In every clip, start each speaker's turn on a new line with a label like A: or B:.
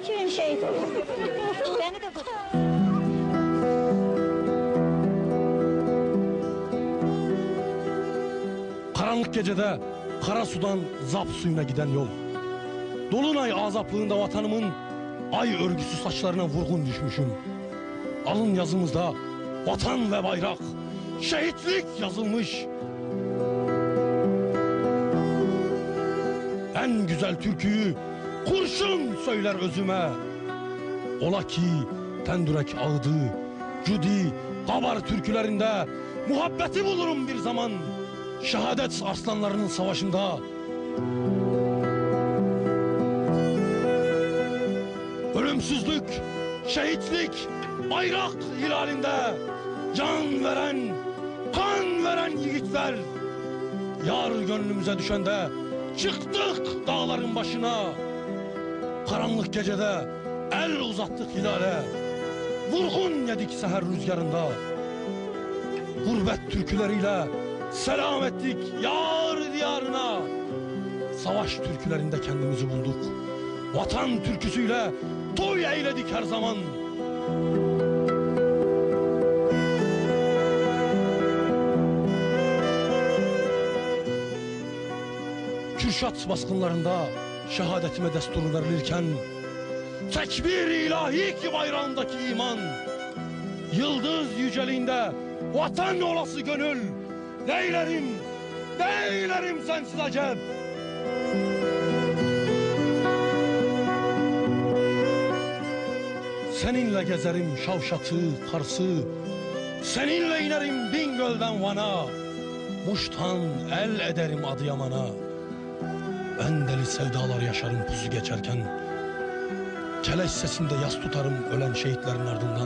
A: kim şehit olur. Beni de tut.
B: Karanlık gecede Karasu'dan Zap suyuna giden yol. Dolunay azaplığında vatanımın ay örgüsü saçlarına vurgun düşmüşüm. Alın yazımızda vatan ve bayrak, şehitlik yazılmış. En güzel türküyü kurşun söyler özüme. Ola ki Tendürek ağıdı, Cudi, Kabar türkülerinde muhabbeti bulurum bir zaman. Şehadet arslanlarının savaşında. Ölümsüzlük, şehitlik, bayrak hilalinde can veren, kan veren yiğitler. Yar gönlümüze düşende çıktık dağların başına. Karanlık gecede el uzattık hilale. Vurgun yedik seher rüzgarında. Gurbet türküleriyle selam ettik yar diyarına. Savaş türkülerinde kendimizi bulduk. Vatan türküsüyle toy eyledik her zaman. Kürşat baskınlarında şehadetime destur verilirken tekbir ilahi ki bayrağındaki iman, yıldız yüceliğinde vatan olası gönül, neylerim, neylerim sensiz acep. Seninle gezerim Şavşat'ı, Kars'ı, seninle inerim Bingöl'den Van'a, Muş'tan el ederim Adıyaman'a. Ben deli sevdalar yaşarım pusu geçerken, keleş sesinde yas tutarım ölen şehitlerin ardından.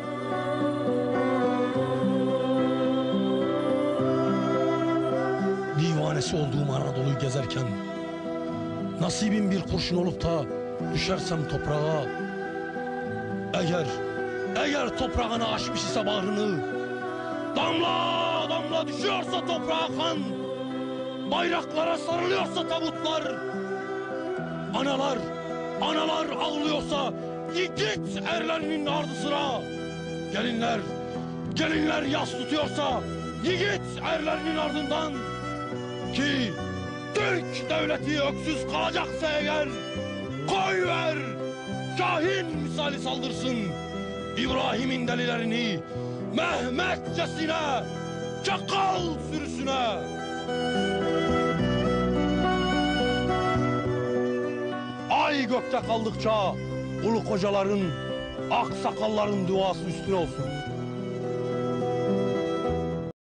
B: Divanesi olduğum Anadolu'yu gezerken, nasibim bir kurşun olup da düşersem toprağa, eğer toprağına aşmış ise bağrını, damla damla düşüyorsa toprağa kan, bayraklara sarılıyorsa tabutlar, analar ağlıyorsa yiğit erlerinin ardı sıra, gelinler yas tutuyorsa yiğit erlerinin ardından, ki Türk devleti öksüz kalacaksa eğer, koy ver Şahin misali saldırsın İbrahim'in delilerini Mehmetçesine, çakal sürüsüne. Ay gökte kaldıkça ulu kocaların, aksakalların duası üstüne olsun.